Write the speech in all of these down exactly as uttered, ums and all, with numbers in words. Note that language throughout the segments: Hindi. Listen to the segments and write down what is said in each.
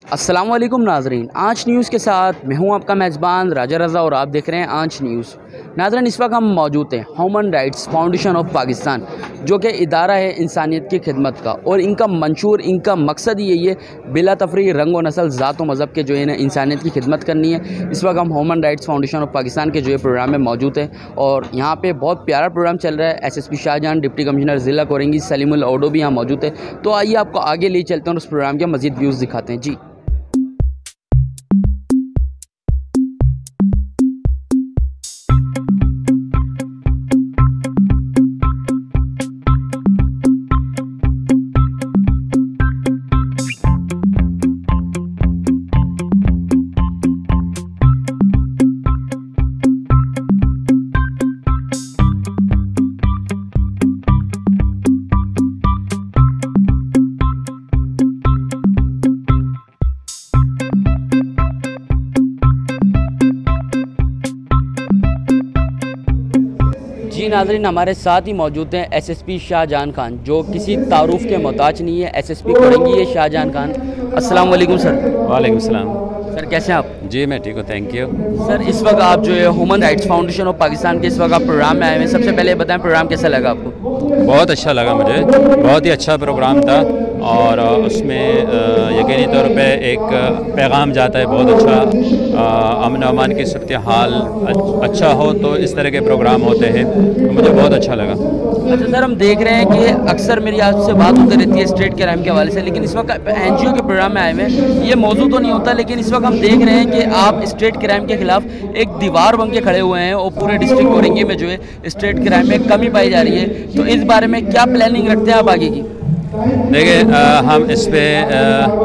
अस्सलाम वालेकुम नाजरीन, आंच न्यूज़ के साथ मैं हूं आपका मेज़बान राजा रज़ा और आप देख रहे हैं आंच न्यूज़। नाजरीन, इस वक्त हम मौजूद हैं human rights foundation of Pakistan, जो कि इदारा है इंसानियत की खिदमत का, और इनका मंशूर, इनका मकसद यही है बिला तफरी रंग व नस्ल, ज़ात व मज़हब के जो है ना इंसानियत की खिदमत करनी है। इस वक्त हम human rights foundation of Pakistan के जो है प्रोग्राम में मौजूद हैं और यहाँ पर बहुत प्यारा प्रोग्राम चल रहा है। S S P Shahjahan, deputy commissioner ज़िला कोरंगी सलीमुल ओडो भी यहाँ मौजूद है। तो आइए आपको आगे ले चलते हैं और उस प्रोग्राम के मज़ीद व्यूज़ दिखाते हैं। जी जी नाज़रीन, हमारे साथ ही मौजूद हैं S S P Shahjahan Khan, जो किसी तारुफ के मोहताज नहीं है। एस एस पी कोरंगी है शाहजहां खान। अस्सलाम वालेकुम सर। वालेकुम सलाम। सर कैसे हैं आप? जी मैं ठीक हूँ, थैंक यू। सर इस वक्त आप जो है human rights foundation of Pakistan के इस वक्त आप प्रोग्राम में आए हुए हैं। सबसे पहले बताएं प्रोग्राम कैसा लगा आपको? बहुत अच्छा लगा मुझे, बहुत ही अच्छा प्रोग्राम था और उसमें यकीनी तौर पे एक पैगाम जाता है बहुत अच्छा। अमन अमान की सूरत हाल अच्छा हो तो इस तरह के प्रोग्राम होते हैं, तो मुझे बहुत अच्छा लगा। अच्छा सर, हम देख रहे हैं कि अक्सर मेरी आपसे बात होती रहती है स्ट्रीट क्राइम के हवाले से, लेकिन इस वक्त एन जी ओ के प्रोग्राम में आए हुए हैं। ये मौजूद तो नहीं होता, लेकिन इस वक्त हम देख रहे हैं कि आप स्ट्रीट क्राइम के खिलाफ एक दीवार बन के खड़े हुए हैं और पूरे डिस्ट्रिक्ट कोरंगी में जो है स्ट्रीट क्राइम में कमी पाई जा रही है। तो इस बारे में क्या प्लानिंग रखते हैं आप आगे की? देखिए, हम इस पे आ,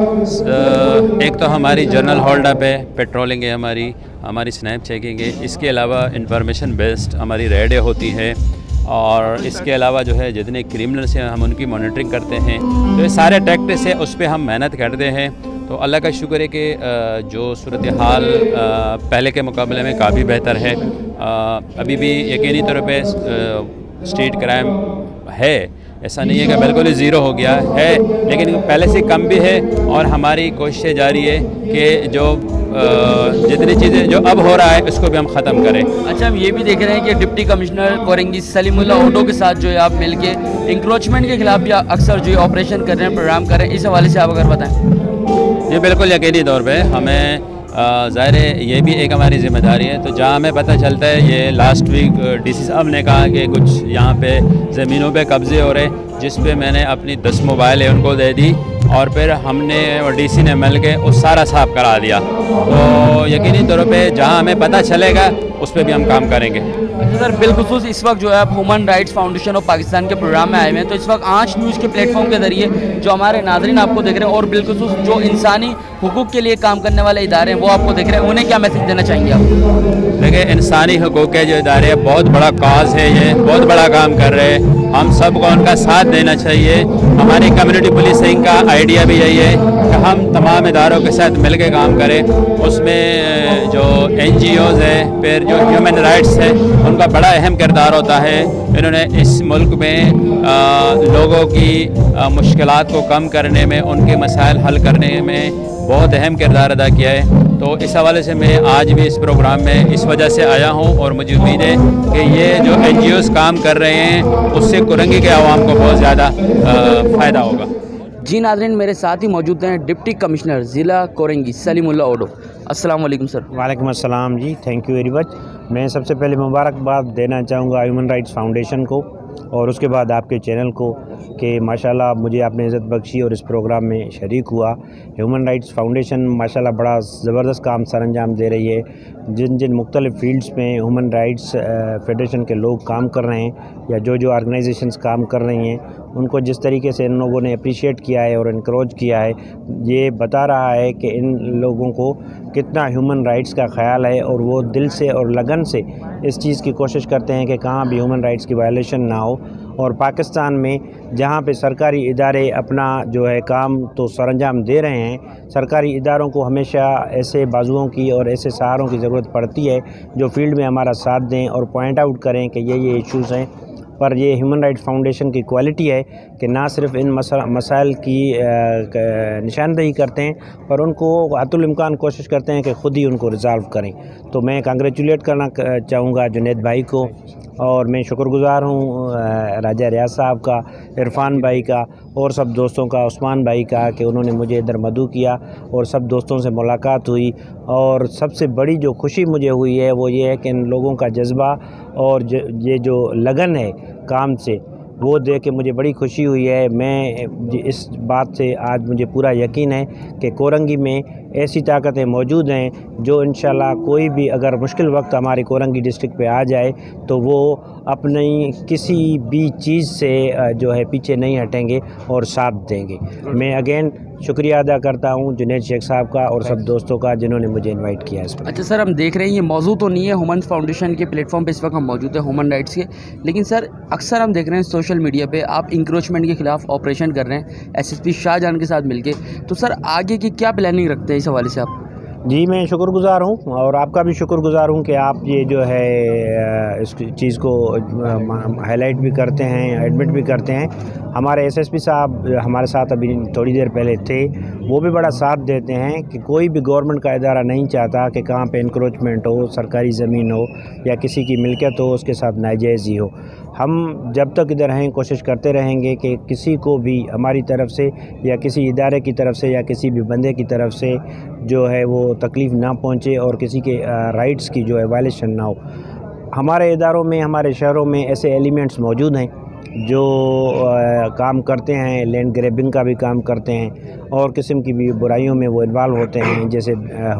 आ, एक तो हमारी जनरल होल्डअप है, पेट्रोलिंग है, हमारी हमारी स्नैप चेकिंग है। इसके अलावा इंफॉर्मेशन बेस्ड हमारी रेडें होती है और इसके अलावा जो है जितने क्रिमिनल्स हैं हम उनकी मॉनिटरिंग करते हैं। तो ये सारे टैक्टिस है, उस पर हम मेहनत करते हैं। तो अल्लाह का शुक्र है कि जो सूरत हाल पहले के मुकाबले में काफ़ी बेहतर है। अभी भी यकीनी तौर पे स्ट्रीट क्राइम है, ऐसा नहीं है कि बिल्कुल ही ज़ीरो हो गया है, लेकिन पहले से कम भी है और हमारी कोशिशें जारी है कि जो जितनी चीज़ें जो अब हो रहा है उसको भी हम ख़त्म करें। अच्छा, हम ये भी देख रहे हैं कि डिप्टी कमिश्नर कोरंगी सलीमुल ओडो के साथ जो है आप मिलके इंक्रोचमेंट के खिलाफ भी अक्सर जो है ऑपरेशन कर रहे हैं, प्रोग्राम कर रहे हैं। इस हवाले से आप अगर बताएँ। ये बिल्कुल यकीनी तौर पर हमें ज़ाहिर है ये भी एक हमारी ज़िम्मेदारी है। तो जहाँ हमें पता चलता है, ये लास्ट वीक डी सी साहब ने कहा कि कुछ यहाँ पे ज़मीनों पे कब्ज़े हो रहे, जिस पे मैंने अपनी दस मोबाइल है उनको दे दी और फिर हमने और डी सी ने मिल के उस सारा साफ करा दिया। तो यकीनी तौर पे जहाँ हमें पता चलेगा उस पर भी हम काम करेंगे। अच्छा सर, बिलखुसूस इस वक्त जो है आप human rights foundation of Pakistan के प्रोग्राम में आए हुए हैं। तो इस वक्त आंच न्यूज़ के प्लेटफॉर्म के ज़रिए जो हमारे नाज़रीन आपको देख रहे हैं और बिलखुसूस जो इंसानी हुकूक़ के लिए काम करने वाले इदारे हैं वो आपको देख रहे हैं, उन्हें क्या मैसेज देना चाहेंगे आप? देखिए, इंसानी हुकूक़ के जो इदारे बहुत बड़ा काज है, ये बहुत बड़ा काम कर रहे हैं। हम सबको उनका साथ देना चाहिए। हमारी कम्युनिटी पुलिसिंग का आइडिया भी यही है कि हम तमाम इदारों के साथ मिल के काम करें। उसमें जो एन जी ओज़ है, फिर जो ह्यूमन राइट्स है, उनका बड़ा अहम किरदार होता है। इन्होंने इस मुल्क में आ, लोगों की मुश्किलात को कम करने में, उनके मसाइल हल करने में बहुत अहम किरदार अदा किया है। तो इस हवाले से मैं आज भी इस प्रोग्राम में इस वजह से आया हूँ और मुझे उम्मीद है कि ये जो एन जी ओज़ काम कर रहे हैं उससे कोरंगी के आवाम को बहुत ज़्यादा फ़ायदा होगा। जी नाज़रीन, मेरे साथ ही मौजूद हैं डिप्टी कमिश्नर ज़िला कोरंगी सलीमुल्लाह ओडो। अस्सलाम वालेकुम सर। वालेकुम अस्सलाम जी, थैंक यू वेरी मच। मैं सबसे पहले मुबारकबाद देना चाहूँगा ह्यूमन राइट्स फाउंडेशन को और उसके बाद आपके चैनल को कि माशाल्लाह मुझे आपने इज़्ज़त बख्शी और इस प्रोग्राम में शरीक हुआ। ह्यूमन राइट्स फाउंडेशन माशाल्लाह बड़ा ज़बरदस्त काम सर अंजाम दे रही है। जिन जिन मुख्तलिफ़ फील्ड्स में ह्यूमन राइट्स फेडरेशन के लोग काम कर रहे हैं या जो जो ऑर्गेनाइजेशंस काम कर रही हैं, उनको जिस तरीके से इन लोगों ने अप्रिशिएट किया है और इनकरेज किया है, ये बता रहा है कि इन लोगों को कितना ह्यूमन राइट्स का ख़याल है और वो दिल से और लगन से इस चीज़ की कोशिश करते हैं कि कहाँ भी ह्यूमन राइट्स की वायलेशन ना हो। और पाकिस्तान में जहाँ पे सरकारी इदारे अपना जो है काम तो सरअंजाम दे रहे हैं, सरकारी इदारों को हमेशा ऐसे बाजुओं की और ऐसे सहारों की ज़रूरत पड़ती है जो फील्ड में हमारा साथ दें और पॉइंट आउट करें कि ये ये इश्यूज़ हैं। पर ये ह्यूमन राइट्स फाउंडेशन की क्वालिटी है कि ना सिर्फ इन मसाइल की निशानदेही करते हैं पर उनको हतुल इम्कान कोशिश करते हैं कि ख़ुद ही उनको रिज़ॉल्व करें। तो मैं कांग्रेचुलेट करना चाहूँगा जुनैद भाई को, और मैं शुक्रगुज़ार हूँ राजा रियाज साहब का, इरफान भाई का और सब दोस्तों का, उस्मान भाई का, कि उन्होंने मुझे इधर मदऊ किया और सब दोस्तों से मुलाकात हुई। और सबसे बड़ी जो खुशी मुझे हुई है वो ये है कि इन लोगों का जज्बा और ये जो लगन है काम से, वो देख के मुझे बड़ी खुशी हुई है। मैं इस बात से आज मुझे पूरा यकीन है कि कोरंगी में ऐसी ताकतें मौजूद हैं जो इंशाल्लाह कोई भी अगर मुश्किल वक्त हमारी कोरंगी डिस्ट्रिक्ट पे आ जाए तो वो अपनी किसी भी चीज़ से जो है पीछे नहीं हटेंगे और साथ देंगे। मैं अगेन शुक्रिया अदा करता हूँ जुनैद शेख साहब का और सब दोस्तों का जिन्होंने मुझे इनवाइट किया इस पर। अच्छा सर, हम देख रहे हैं ये मौजूद तो नहीं है ह्यूमन फाउंडेशन के प्लेटफॉर्म पे इस वक्त हम मौजूद है ह्यूमन राइट्स के, लेकिन सर अक्सर हम देख रहे हैं सोशल मीडिया पे आप इंक्रोचमेंट के खिलाफ ऑपरेशन कर रहे हैं एसएसपी शाहजहां के साथ मिलके, तो सर आगे की क्या प्लानिंग रखते हैं इस हवाले से आप? जी मैं शुक्रगुज़ार हूँ और आपका भी शुक्रगुज़ार हूँ कि आप ये जो है इस चीज़ को हाईलाइट भी करते हैं, एडमिट भी करते हैं। हमारे एसएसपी साहब हमारे साथ अभी थोड़ी देर पहले थे, वो भी बड़ा साथ देते हैं कि कोई भी गवर्नमेंट का इदारा नहीं चाहता कि कहाँ पे इंक्रोचमेंट हो, सरकारी ज़मीन हो या किसी की मिल्कियत हो उसके साथ नाजायज़ी हो। हम जब तक इधर हैं कोशिश करते रहेंगे कि किसी को भी हमारी तरफ से या किसी इदारे की तरफ से या किसी भी बंदे की तरफ से जो है वो तकलीफ़ ना पहुँचे और किसी के राइट्स की जो है वायलेशन ना हो। हमारे इदारों में, हमारे शहरों में ऐसे एलिमेंट्स मौजूद हैं जो आ, काम करते हैं, लैंड ग्रैबिंग का भी काम करते हैं और किस्म की भी बुराइयों में वो इन्वॉल्व होते हैं, जैसे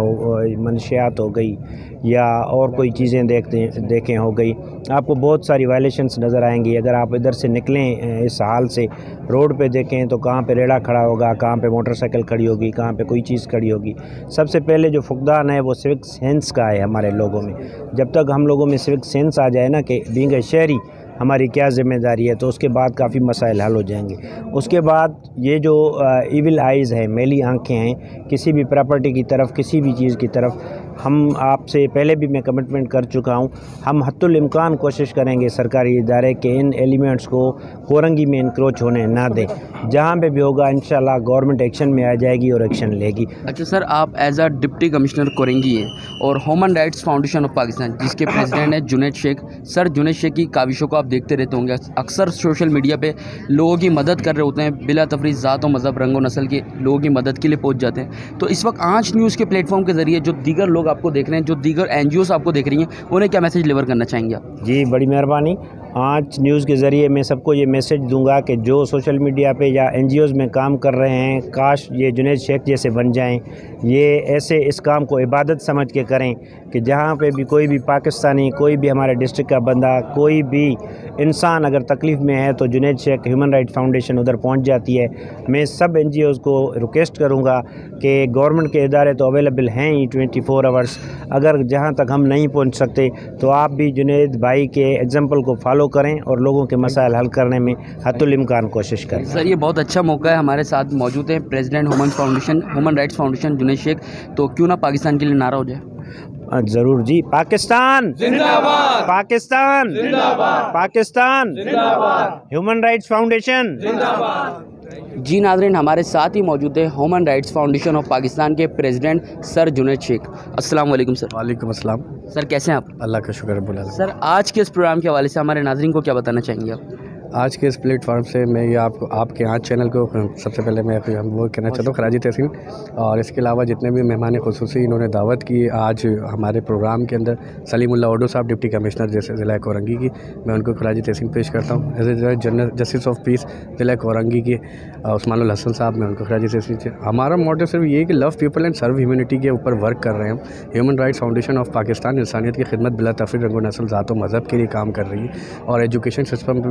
हो मनशियात हो गई या और कोई चीज़ें देखते देखें हो गई। आपको बहुत सारी वायलेशंस नज़र आएंगी अगर आप इधर से निकलें। इस हाल से रोड पे देखें तो कहाँ पे रेड़ा खड़ा होगा, कहाँ पे मोटरसाइकिल खड़ी होगी, कहाँ पे कोई चीज़ खड़ी होगी। सबसे पहले जो फुकदान है वो सिविक सेंस का है हमारे लोगों में। जब तक हम लोगों में सिविक सेंस आ जाए ना कि बीइंग ए शहरी हमारी क्या ज़िम्मेदारी है, तो उसके बाद काफ़ी मसाइल हल हो जाएंगे। उसके बाद ये जो इविल आइज़ है, मैली आंखें हैं किसी भी प्रॉपर्टी की तरफ, किसी भी चीज़ की तरफ, हम आपसे पहले भी मैं कमिटमेंट कर चुका हूँ, हम हत्तुल इम्कान कोशिश करेंगे सरकारी इदारे के इन एलिमेंट्स को कोरंगी में इंक्रोच होने ना दें। जहाँ पे भी होगा इंशाल्लाह गवर्नमेंट एक्शन में आ जाएगी और एक्शन लेगी। अच्छा सर, आप as a deputy commissioner Korangi हैं और human rights foundation of Pakistan जिसके प्रेसिडेंट हैं जुनैद शेख सर। जुनैद शेख की काविशों को आप देखते रहते होंगे, अक्सर सोशल मीडिया पे लोगों की मदद कर रहे होते हैं, बिला तफरीक ज़ात और मज़हब, रंग व नस्ल के लोगों की मदद के लिए पहुँच जाते हैं। तो इस वक्त आंच न्यूज़ के प्लेटफॉर्म के ज़रिए जो दीगर लोग आपको देख रहे हैं, जो दीगर एन जी ओज़ आपको देख रही हैं, उन्हें क्या मैसेज डिलीवर करना चाहेंगे आप? जी बड़ी मेहरबानी। आंच न्यूज़ के ज़रिए मैं सबको ये मैसेज दूंगा कि जो सोशल मीडिया पे या एन जी ओज़ में काम कर रहे हैं, काश ये जुनैद शेख जैसे बन जाएं। ये ऐसे इस काम को इबादत समझ के करें कि जहाँ पे भी कोई भी पाकिस्तानी, कोई भी हमारे डिस्ट्रिक्ट का बंदा, कोई भी इंसान अगर तकलीफ़ में है तो Junaid Sheikh human right foundation उधर पहुँच जाती है। मैं सब एन जी ओज़ को रिक्वेस्ट करूँगा कि गवर्नमेंट के इदारे तो अवेलेबल हैं ही ट्वेंटी फोर आवर्स, अगर जहाँ तक हम नहीं पहुँच सकते तो आप भी जुनैद भाई के एग्जाम्पल को फॉलो करें और लोगों के मसाइल हल करने में हत्तुल इम्कान कोशिश करें। सर ये बहुत अच्छा मौका है, हमारे साथ मौजूद है president human foundation human rights foundation Junaid Sheikh, तो क्यों ना पाकिस्तान के लिए नारा हो जाए? ज़रूर जी। पाकिस्तान जिंदाबाद, पाकिस्तान जिंदाबाद, पाकिस्तान जिंदाबाद, ह्यूमन राइट्स फाउंडेशन जिंदाबाद। जी नाज़रीन, हमारे साथ ही मौजूद है human rights foundation of Pakistan के प्रेसिडेंट सर जुनैद शेख। अस्सलाम वालेकुम सर। वालेकुम अस्सलाम। सर कैसे हैं आप? अल्लाह का शुक्र है बोला। सर आज के इस प्रोग्राम के हवाले से हमारे नाज़रीन को क्या बताना चाहेंगे आप? आज के इस प्लेटफॉर्म से मैं ये आपको आपके आज चैनल को सबसे पहले मैं हम वो कहना चाहता हूँ खराजी तहसीन, और इसके अलावा जितने भी मेहमान खुसूसी इन्होंने दावत की आज हमारे प्रोग्राम के अंदर, सलीमुल्ला ओडो साहब डिप्टी कमिश्नर जैसे ज़िला कोरंगी की, मैं उनको खराजी तहसीन पेश करता हूँ। As a general justice of peace ज़िला कोरंगी के उस्मानुल हसन साहब, मैं उनको खराजी तहसीन। हमारा मोटिव सिर्फ ये कि love people and serve humanity के ऊपर वर्क कर रहे हैं हम। Human rights foundation of Pakistan इंसानियत की खिदमत बिला तफरीक रंग व नस्ल ज़ात व मज़हब के लिए काम कर रही है और एजुकेशन सिस्टम पर भी हम काम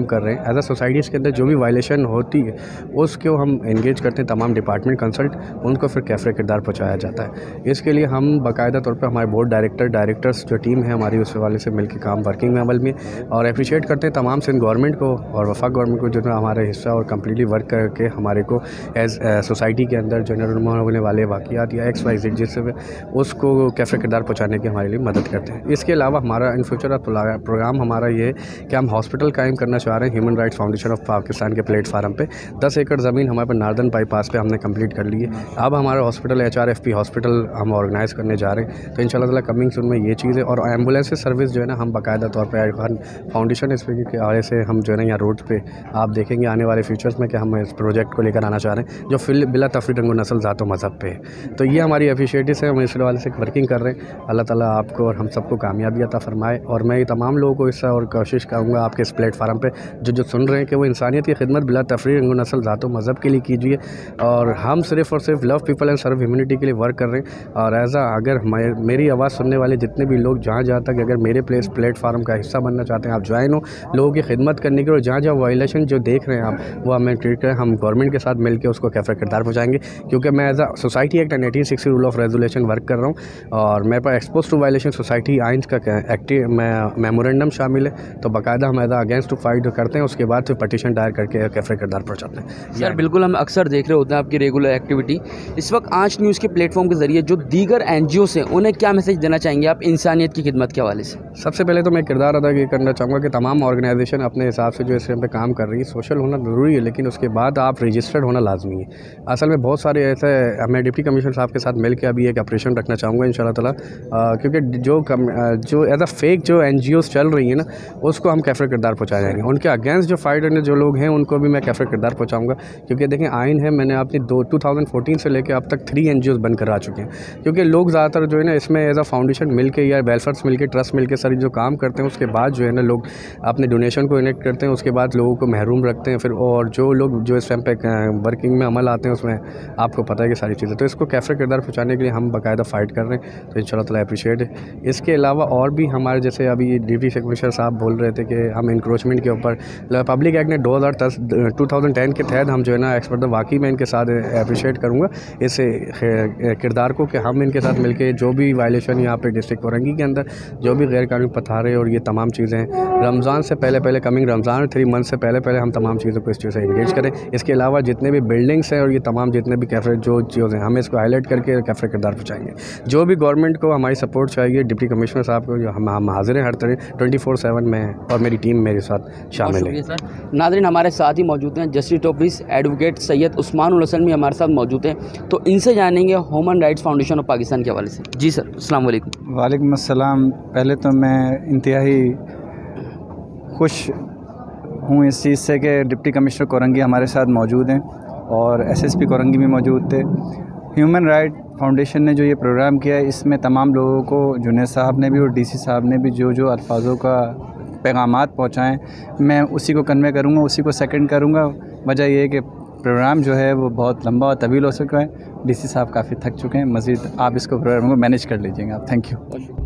कर रहे हैं। एज अ सोसाइटीज़ के अंदर जो भी वायलेशन होती है उसको हम इंगेज करते हैं, तमाम डिपार्टमेंट कंसल्ट, उनको फिर कैफ़े किरदार पहुँचाया जाता है। इसके लिए हम बाकायदा तौर पर हमारे बोर्ड डायरेक्टर डायरेक्टर्स जो टीम है हमारी उस वाले से मिलकर काम वर्किंग में अमल में, और अप्रिशिएट करते हैं तमाम सिंध गवर्नमेंट को और वफाक गवर्नमेंट को जो है हमारे हिस्सा और कम्प्लीटली वर्क करके हमारे को एज सोसाइटी के अंदर जो निर्मा होने वाले वाक़ियात या एक्स वाई जेड जिससे उसको कैफ़े किरदार पहुँचाने की हमारे लिए मदद करते हैं। इसके अलावा हमारा इन फ्यूचर प्रोग्राम हमारा ये है कि हम हॉस्पिटल कायम करना चाह रहे हैं human rights foundation of Pakistan के प्लेटफार्म पे। दस एकड़ ज़मीन हमारे पास नार्दर्न बाईपास पे हमने कंप्लीट कर ली है। अब हमारा hospital H R F P hospital हम ऑर्गेनाइज़ करने जा रहे हैं, तो इंशाल्लाह ताला कमिंग सून में ये चीज़ है। और एम्बुलेंस सर्विस जो है ना हम बाकायदा तौर पर फाउंडेशन इस के आगे से हम जो है ना यहाँ रोड पे आप देखेंगे आने वाले फ्यूचर्स में कि हम इस प्रोजेक्ट को लेकर आना चाह रहे हैं जो फिल बिला तफरीक रंग नस्ल ज़ात व मज़हब पे है। तो ये हमारी एफिशिएटिस है, हम इस वाले से वर्किंग कर रहे हैं। अल्लाह ताला आपको और हम सबको कामयाबी अता फरमाए। और मैं ये तमाम लोगों को इससे और कोशिश करूँगा आपके इस प्लेटफार्म पे जो जो सुन रहे हैं कि वो इंसानियत की खिदमत बिला तफरीक रंग नस्ल ज़ात व मज़हब के लिए कीजिए। और हम सिर्फ़ और सिर्फ love people and serve humanity के लिए वर्क कर रहे हैं। और एज आ अगर मेरी आवाज़ सुनने वाले जितने भी लोग जहाँ जहाँ तक अगर मेरे प्लेस प्लेटफार्म का हिस्सा बनना चाहते हैं, आप ज्वाइन हो लोगों की खिदमत करने के लिए। जहाँ जहाँ वायलेशन जो देख रहे हैं आप वो हमें ट्रीट करें, हम गवर्नमेंट के साथ मिलकर उसको कैफ़े किरदार पहुँचाएंगे। क्योंकि मैं as a society act and eighteen sixty rule of resolution work कर रहा हूँ और मेरे पास एक्सपोज टू वायलेशन सोसाइटी आइन का एक्टिव मेमोरेंडम शामिल है। तो बाकायदा हम एज अगेंस्ट टू फाइट करते हैं, उसके बाद फिर पटिशन दायर करके कैफ़े किरदार पहुँचाते हैं। सर बिल्कुल, हम अक्सर देख रहे होते हैं आपकी रेगुलर एक्टिविटी। इस वक्त आज न्यूज़ के प्लेटफॉर्म के ज़रिए जो दीगर एन जी ओ हैं उन्हें क्या मैसेज देना चाहेंगे आप इंसानियत की खिदमत के हवाले से? सबसे पहले तो मैं किरदार अदा ये करना चाहूँगा कि तमाम ऑर्गेनाइजेशन अपने हिसाब से जो इस पे काम कर रही है, सोशल होना ज़रूरी है लेकिन उसके बाद आप रजिस्टर्ड होना लाजमी है। असल में बहुत सारे ऐसे, मैं डिप्टी कमिश्नर साहब के साथ मिलकर अभी एक ऑपरेशन रखना चाहूँगा इंशाल्लाह ताला, क्योंकि जो कम, जो एज अ फेक जो एन जी ओज़ चल रही है ना उसको हम कैफ़े किरदार पहुँचाए जाएंगे। उनके अगेंस्ट जो फाइट करने जो लोग हैं उनको भी मैं कैफ़े किरदार पहुँचाऊँगा। क्योंकि देखें आइन है, मैंने अपनी दो टू थाउजेंड फोर्टीन से लेकर अब तक थ्री एन जी ओज़ बन कर आ चुके हैं। क्योंकि लोग ज़्यादातर जो है ना इसमें एज अ फाउंडेशन मिल के या वेलफेयर्स मिल के ट्रस्ट मिल के सारी जो काम करते हैं उसके बाद जो है ना लोग अपने डोनेशन को इनेक्ट करते हैं, उसके बाद लोगों को महरूम रखते हैं फिर। और जो लोग जो इस टाइम पे वर्किंग में अमल आते हैं उसमें आपको पता है कि सारी चीज़ें, तो इसको कैफ़े किरदार पहुँचाने के लिए हम बाकायदा फ़ाइट कर रहे हैं। तो इंशाल्लाह ताला अप्रिशिएट है। इसके अलावा और भी हमारे जैसे अभी डिप्टी कमिश्नर साहब बोल रहे थे कि हम इंक्रोचमेंट के ऊपर पब्लिक एक्ट ने दो हज़ार दस टू थाउजेंड टेन के तहत हम जो है ना एक्सपर्ट वाकई में इनके साथ अप्रिशिएट करूँगा इस किरदार को कि हम इनके साथ मिलकर जो भी वायलेशन यहाँ पे डिस्ट्रिक्ट औरंगी के अंदर जो भी गैर कानूनी पथारे और ये तमाम चीज़ें रमज़ान से पहले पहले कमिंग रमज़ान थ्री मंथ से पहले पहले हम तमाम चीज़ों को इस चीज़ से इंगेज करें। इसके अलावा जितने भी बिल्डिंग्स हैं और ये तमाम जितने भी कैफ़े जो चीज़ें हम इसको हाईलाइट करके कैफ़े किरदार पहुँचाएंगे। जो भी गवर्नमेंट को हमारी सपोर्ट चाहिए, डिप्टी कमिश्नर साहब को जो हम हम हाजिर हैं हर तरह ट्वेंटी फोर सेवन में, और मेरी टीम मेरे साथ शामिल है। सर नाज़रीन हमारे साथ ही मौजूद हैं justice office advocate Syed Usman Hasan भी हमारे साथ मौजूद हैं, तो इनसे जानेंगे human rights foundation of Pakistan के हवाले से। जी सर, अस्सलाम वालेकुम। वालेकुम अस्सलाम। पहले तो मैं इंतहाई खुश हूँ इस चीज़ से कि डिप्टी कमिश्नर कोरंगी हमारे साथ मौजूद हैं और एस एस पी कोरंगी भी मौजूद थे। ह्यूमन राइट फाउंडेशन ने जो ये प्रोग्राम किया है इसमें तमाम लोगों को जुनैद साहब ने भी और डी सी साहब ने भी जो जो अल्फाजों का पैगामात पहुँचाएँ मैं उसी को कन्वे करूँगा, उसी को सेकंड करूँगा। वजह यह है कि प्रोग्राम जो है वो बहुत लंबा और तवील हो चुका है। डी सी साहब काफ़ी थक चुके हैं, मज़ीद आप इसको प्रोग्राम को मैनेज कर लीजिएगा आप। Thank you.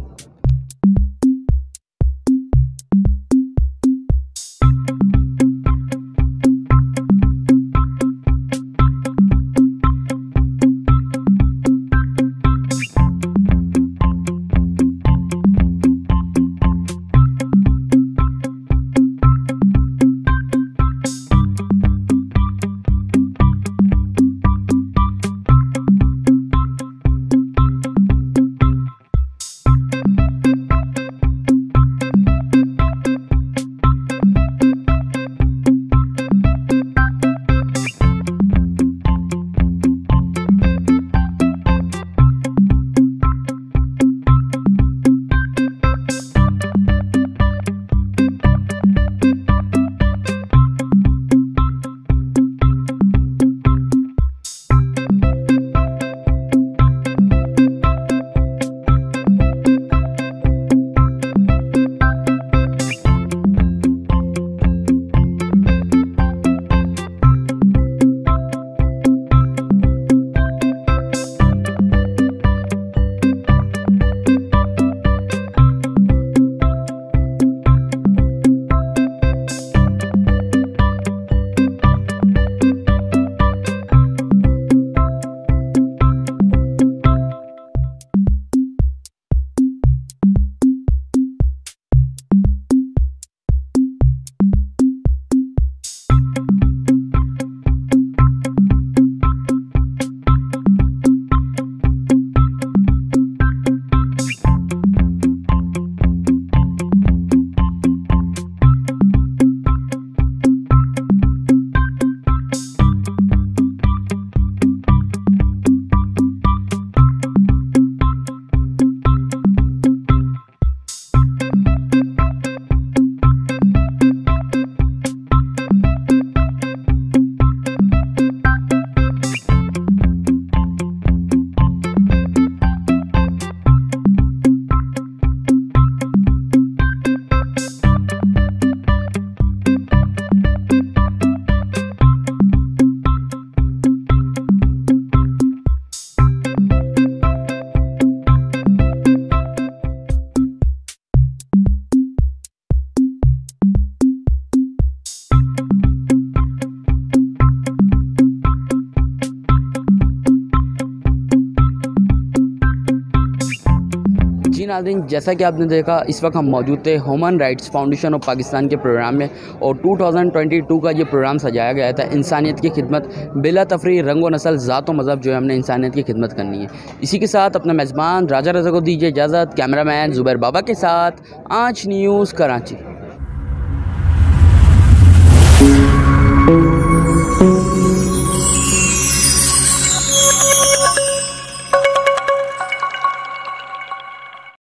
जी नाज़रीन, जैसा कि आपने देखा इस वक्त हम मौजूद थे human rights foundation of Pakistan के प्रोग्राम में और दो हज़ार बाईस का ये प्रोग्राम सजाया गया था। इंसानियत की खिदमत बिला तफरी रंग व नस्ल ज़ात व मज़हब जो है हमने इंसानियत की खिदमत करनी है। इसी के साथ अपना मेज़बान राजा रज़ा को दीजिए इजाज़त। कैमरामैन ज़ुबैर बाबा के साथ आंच न्यूज़ कराची।